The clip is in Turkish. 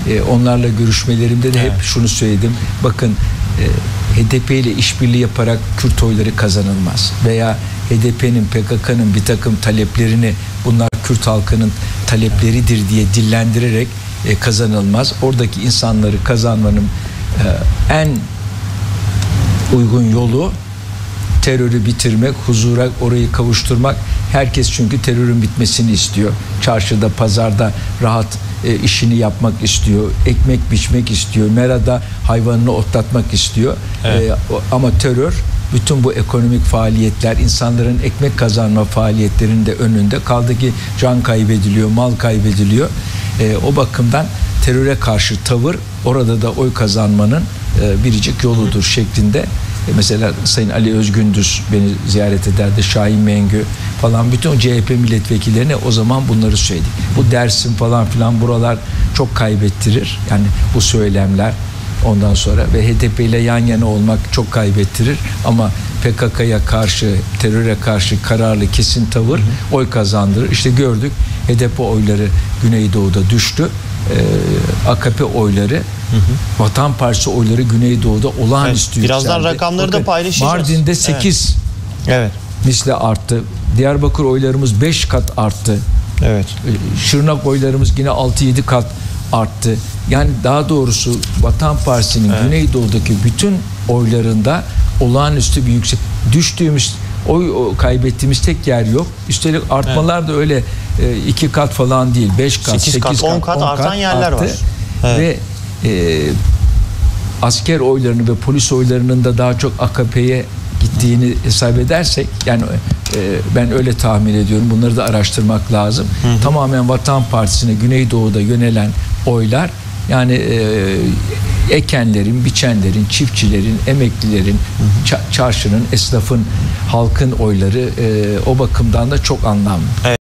onlarla görüşmelerimde de hep şunu söyledim. Bakın HDP ile işbirliği yaparak Kürt oyları kazanılmaz. Veya HDP'nin, PKK'nın bir takım taleplerini bunlar Kürt halkının talepleridir diye dillendirerek kazanılmaz. Oradaki insanları kazanmanın en uygun yolu terörü bitirmek, huzura orayı kavuşturmak. Herkes çünkü terörün bitmesini istiyor. Çarşıda, pazarda rahat işini yapmak istiyor. Ekmek biçmek istiyor. Merada hayvanını otlatmak istiyor. Evet. Ama terör bütün bu ekonomik faaliyetler, insanların ekmek kazanma faaliyetlerinin de önünde. Kaldı ki can kaybediliyor, mal kaybediliyor. O bakımdan teröre karşı tavır orada da oy kazanmanın biricik yoludur şeklinde. Mesela Sayın Ali Özgündüz beni ziyaret ederdi, Şahin Mengü falan, bütün CHP milletvekillerine o zaman bunları söyledik. Bu Dersim falan filan buralar çok kaybettirir. Yani bu söylemler ondan sonra ve HDP ile yan yana olmak çok kaybettirir. Ama PKK'ya karşı, teröre karşı kararlı, kesin tavır oy kazandırır. İşte gördük, HDP oyları Güneydoğu'da düştü. AKP oyları, Vatan Partisi oyları Güneydoğu'da olağanüstü yükseldi. Birazdan rakamları da paylaşacağız. Mardin'de 8 misli arttı. Diyarbakır oylarımız 5 kat arttı. Evet. Şırnak oylarımız yine 6-7 kat arttı. Yani daha doğrusu Vatan Partisi'nin Güneydoğu'daki bütün oylarında olağanüstü bir yüksek. Düştüğümüz, oy kaybettiğimiz tek yer yok. Üstelik artmalar da öyle 2 kat falan değil. 5 kat, 8 kat, 10 kat artan yerler arttı. var. Ve asker oylarını ve polis oylarının da daha çok AKP'ye gittiğini hesap edersek, yani ben öyle tahmin ediyorum, bunları da araştırmak lazım. Tamamen Vatan Partisi'ne Güneydoğu'da yönelen oylar, yani ekenlerin, biçenlerin, çiftçilerin, emeklilerin, çarşının, esnafın, halkın oyları o bakımdan da çok anlamlı.